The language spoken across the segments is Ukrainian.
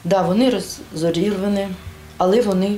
Да, вони розорвані, але вони,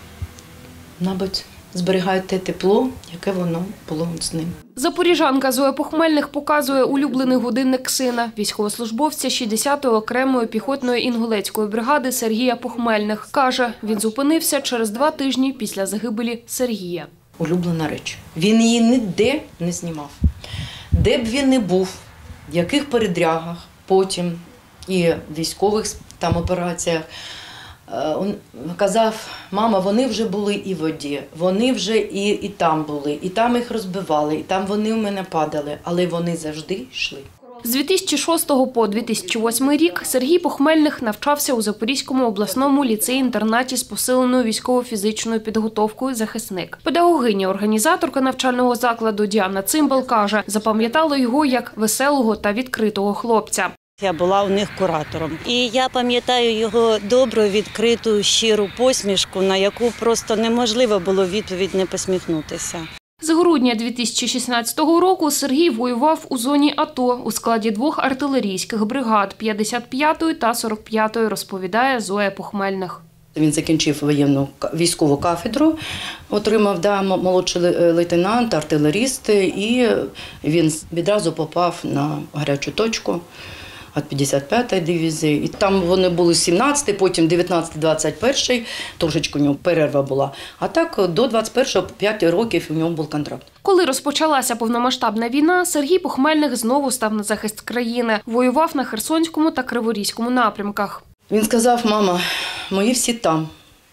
мабуть, зберігають те тепло, яке воно було з ним. Запоріжанка Зоя Похмельних показує улюблений годинник сина, військовослужбовця 60-ї окремої піхотної інгулецької бригади Сергія Похмельних. Каже, він зупинився через 2 тижні після загибелі Сергія. Улюблена реч. Він її ніде не знімав. Де б він не був, в яких передрягах, потім і в військових там операціях, він казав, мама, вони вже були і в воді, вони вже і там були, і там їх розбивали, і там вони у мене падали, але вони завжди йшли. З 2006 по 2008 рік Сергій Похмельних навчався у Запорізькому обласному ліцеї-інтернаті з посиленою військово-фізичною підготовкою «Захисник». Педагогиня-організаторка навчального закладу Діана Цимбал каже, запам'ятала його як веселого та відкритого хлопця. Я була у них куратором. І я пам'ятаю його добру, відкриту, щиру посмішку, на яку просто неможливо було відповідь не посміхнутися. З грудня 2016 року Сергій воював у зоні АТО у складі 2 артилерійських бригад – 55-ї та 45-ї, розповідає Зоя Похмельних. Він закінчив воєнну військову кафедру, отримав молодший лейтенант, артилеріст, і він відразу попав на гарячу точку від 55-ї дивізії. І там вони були 17-й, потім 19-й, 21-й, трошечки у нього перерва була. А так до 21-го, 5 років у нього був контракт. Коли розпочалася повномасштабна війна, Сергій Похмельних знову став на захист країни. Воював на Херсонському та Криворізькому напрямках. Він сказав, мама, мої всі там.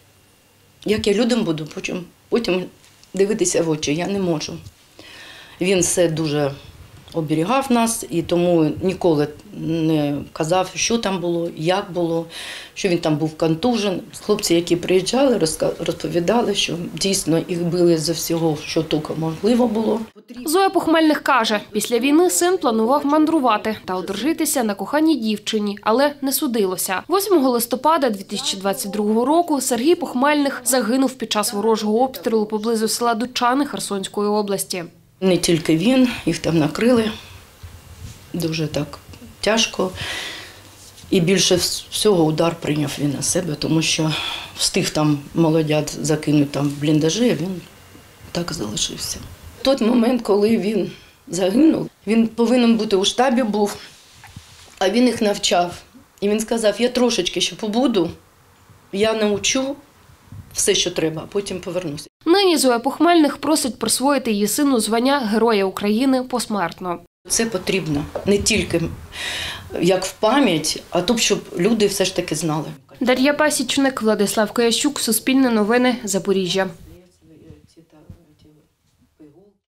Як я людям буду потім дивитися в очі, я не можу. Він все дуже оберігав нас і тому ніколи не казав, що там було, як було, що він там був контужен. Хлопці, які приїжджали, розповідали, що дійсно їх били за всього, що тільки можливо було. Зоя Похмельних каже, після війни син планував мандрувати та одружитися на коханій дівчині, але не судилося. 8 листопада 2022 року Сергій Похмельних загинув під час ворожого обстрілу поблизу села Дучани Херсонської області. Не тільки він, їх там накрили дуже так тяжко. І більше всього удар прийняв він на себе, тому що встиг там молодят закинути там в бліндажі, а він так залишився. В той момент, коли він загинув, він повинен бути у штабі був, а він їх навчав. І він сказав, я трошечки ще побуду, я навчу все, що треба, а потім повернуся. Нині Зоя Похмельних просить присвоїти її сину звання Героя України посмертно. Це потрібно не тільки як в пам'ять, а то, щоб люди все ж таки знали. Дар'я Пасічник, Владислав Коящук, Суспільне новини, Запоріжжя.